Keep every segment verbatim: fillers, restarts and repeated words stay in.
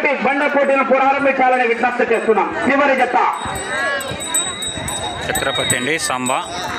పెట్టి బండ పోటీలను ప్రారంభించాలని విజ్ఞప్తి చేస్తున్నాం. చివరి జత ఛత్రపతి అండి సాంబా.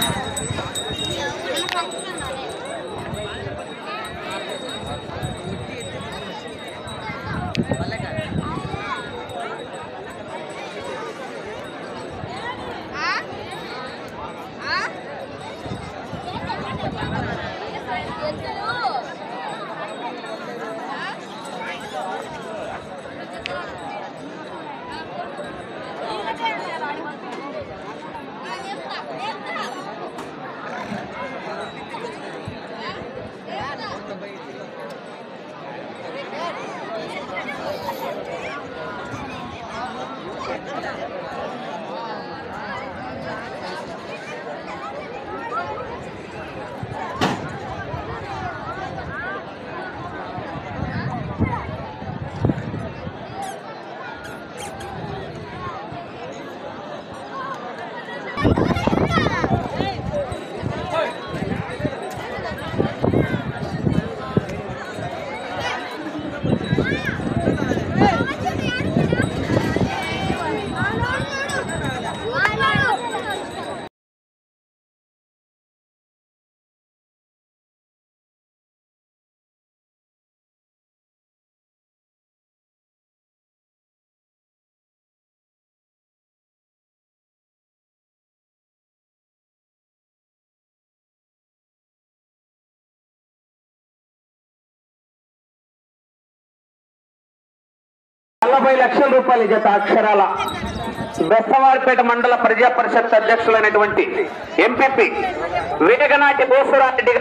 నలభై లక్షల రూపాయల జత అక్షరాల బెస్తవారిపేట మండల ప్రజా పరిషత్ అధ్యక్షులైనటువంటి ఎంపీపీ వేగనాటి బోసురారెడ్డి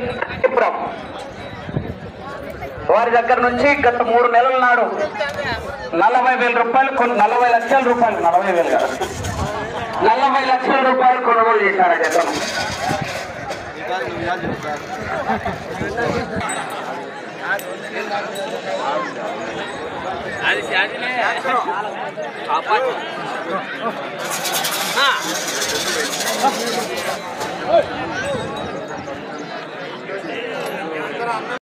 వారి దగ్గర నుంచి గత మూడు నెలల నాడు నలభై వేల రూపాయలు కొన్ని నలభై లక్షల రూపాయలు నలభై వేలు కాదు నలభై లక్షల రూపాయలు కొనుగోలు చేశారు ఆ జతను. అది